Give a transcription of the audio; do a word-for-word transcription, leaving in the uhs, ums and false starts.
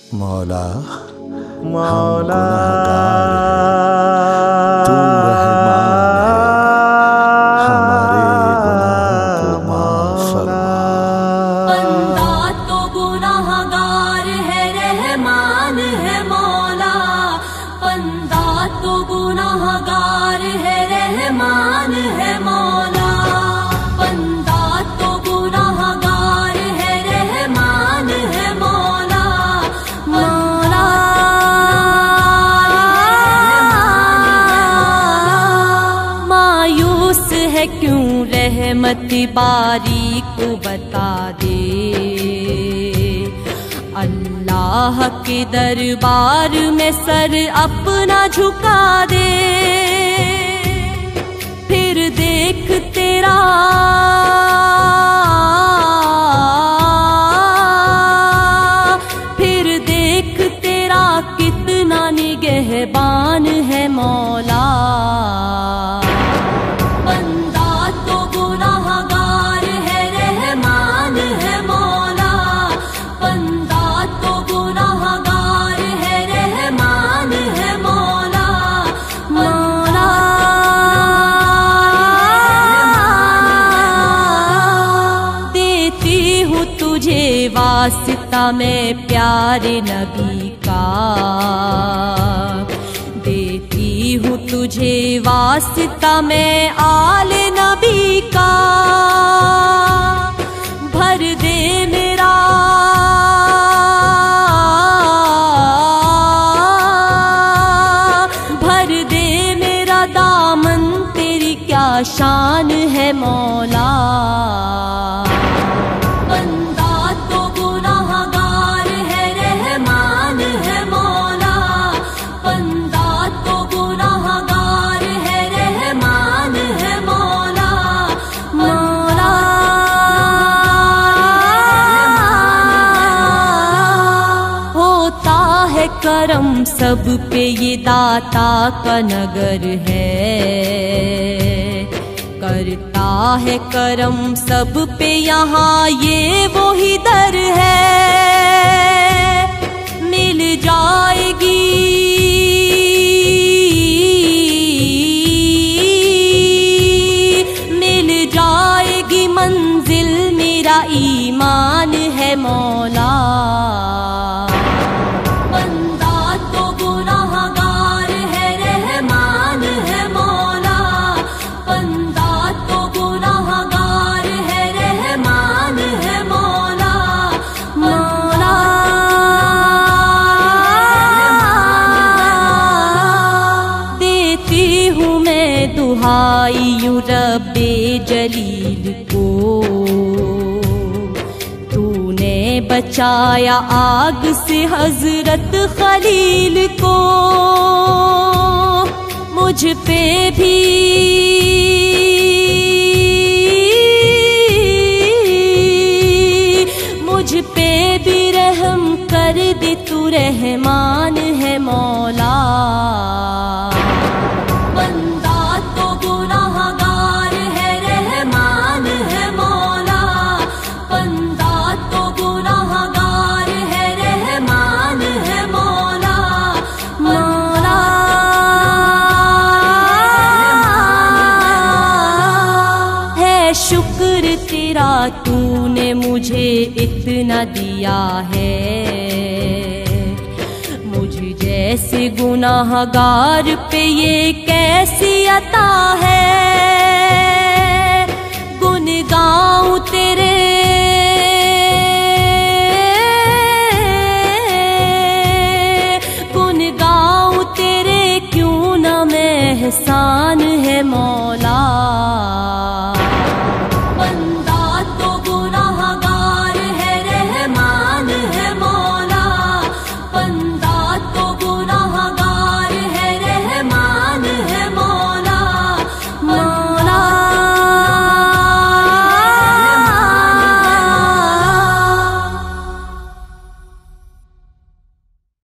مولا مولا تو رحمان ہے، ہمارے گناہوں کو معاف فرما۔ بندہ تو گناہ گار ہے، رحمان ہے مولا، بندہ تو گناہ گار ہے، رحمان ہے مولا، بندہ تو گناہ گار ہے، رحمان ہے مولا، مولا مایوس ہے کیوں رحمت باری کو بتا دے، اللہ کے دربار میں سر اپنا جھکا دے، پھر دیکھ تیرا پھر دیکھ تیرا کتنا نگہبان ہے مولا، بندہ تو گناہ گار ہے، رحمان ہے مولا، بندہ تو گناہ گار ہے، رحمان ہے مولا، مولا دیتی ہوں تجھے واسطہ میں پیارے نبی کا، دیتی ہوں تجھے واسطہ میں آل نبی کا، بھر دے میرا بھر دے میرا دامن، تیری کیا شان ہے مولا، بندہ تو گناہ گار ہے، رحمان ہے مولا، بندہ تو گناہ گار ہے، رحمان ہے مولا، مولا ہوتا ہے کرم سب پہ یہ داتا کا نگر ہے، کرتا ہے کرم سب پہ یہاں یہ وہی در ہے، مل جائے گی مل جائے گی منزل، میرا ایمان ہے مولا، بندہ تو گناہ گار ہے، رحمان ہے مولا، بندہ تو گناہ گار ہے، رحمان ہے مولا، مولا دیتی ہوں میں دہائی یوں رب جلیل کو، تو نے بچایا آگ سے حضرت خلیل کو، مجھ پہ بھی مجھ پہ بھی رحم کر دے، تو رحمان ہے مولا، بندہ تو گناہ گار ہے، رحمان ہے مولا، بندہ تو گناہ گار ہے، رحمان ہے مولا، مولا ہے شکر تیرا تو نے مجھے اتنا دیا ہے، مجھ جیسے گناہ گار پہ یہ کیسی عطا ہے، گن گاؤں